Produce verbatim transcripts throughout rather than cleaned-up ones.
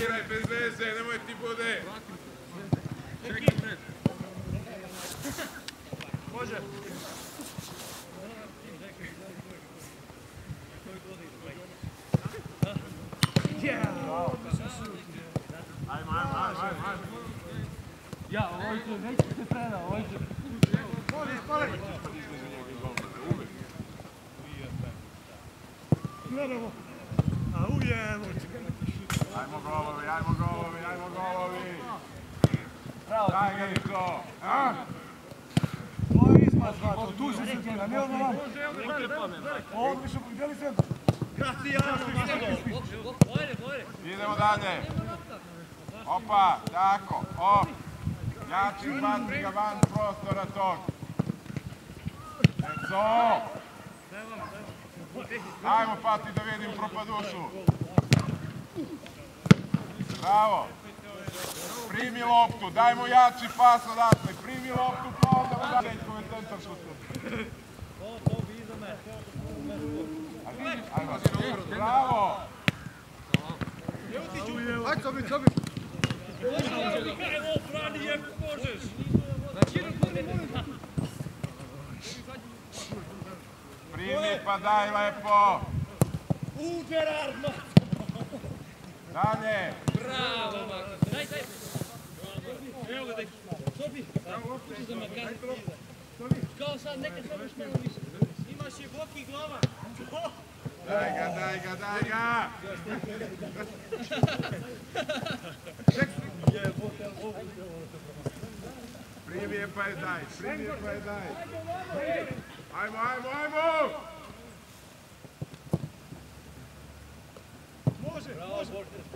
igraj bez veze, nemoj ti bude. Može. Ajmo, ajmo, ajmo, ajmo. Ja, ovo će, već se preda, ovo će. Spoli, spoli. Gledamo. A ujemo. Ajmo golovi, ajmo golovi, ajmo golovi. Bravo. Daj ga i to. Ovo je ispad, Zlato, tu si se preda, ne ono vam. Ovo pišu, gdje li se? Gracijano, Idemo dalje. Opa, tako, op. Jači, baci ga van prostora tog. Enzo! Ajmo, Pati, da vidim propadušu. Bravo. Primi loptu, daj mu jači pas odatle. Primi loptu, pa onda mu da Deljkove centar šutu. Ajmo, bravo. Ajde, sobi, sobi. Evo, Frani, je možeš! Primi pa daj lepo. U, Gerard! Dalje. Bravo, Mako! Daj, daj! Evo ga, daj! Sobi! Uči za Makar. Kao sad, neka sobiš malo više. Imaš je boki glava. Daj ga, daj ga, daj ga! Primi je pa je daj, primi je pa je daj. Ajmo, ajmo, ajmo! Može, može.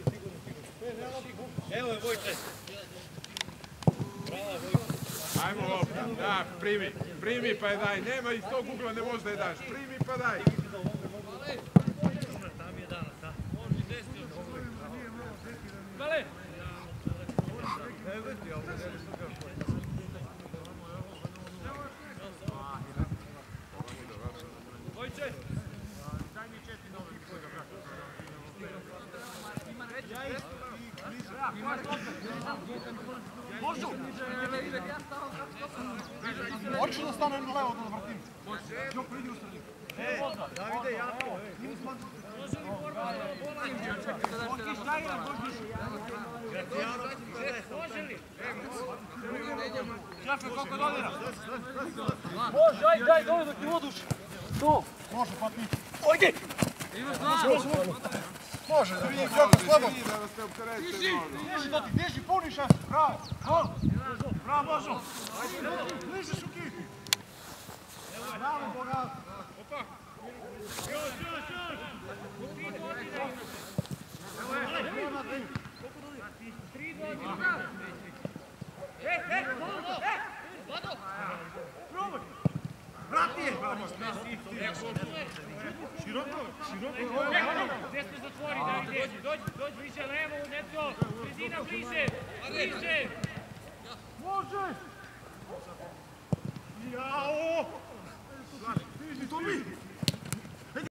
Evo je Vojče. Bravo, Vojče. Ajmo lopta, da, primi, primi pa je daj. Nema iz tog ugla, ne možda je daš. Primi pa daj. Tam je danas, da. Može desiti od ovoga. Vale! Vojče! Daj mi četiri nove. Možu! Hoću da stanem na levo da vrtim. Jok, pridi u sredinu. E, Davide, jako. Može li borba bola im čeka? Bokiš, najra, Bokiš. Može li? Šefe, koliko dodira? Može, aj, daj, dole dok ti voduš. Tu. Može, pa ti. Ojde! Može, može. Vidi, Joko, slabo. Da vas te optereće Diži, mnogo. diži, to ti, diži, puni šef. Bravo, bravo. Bravo, Božo. Bliže su kipi. Bravo, Boga. Opa! Još, još, još! Evo je, evo na tri. Tri dodira. E, e, e! Vado! Probaj. Vrati je. Široko, široko. Desno zatvori, da ide. Dođi, dođi, bliže levo, Neto. Sredina bliže, bliže. Može. Jao. To mi.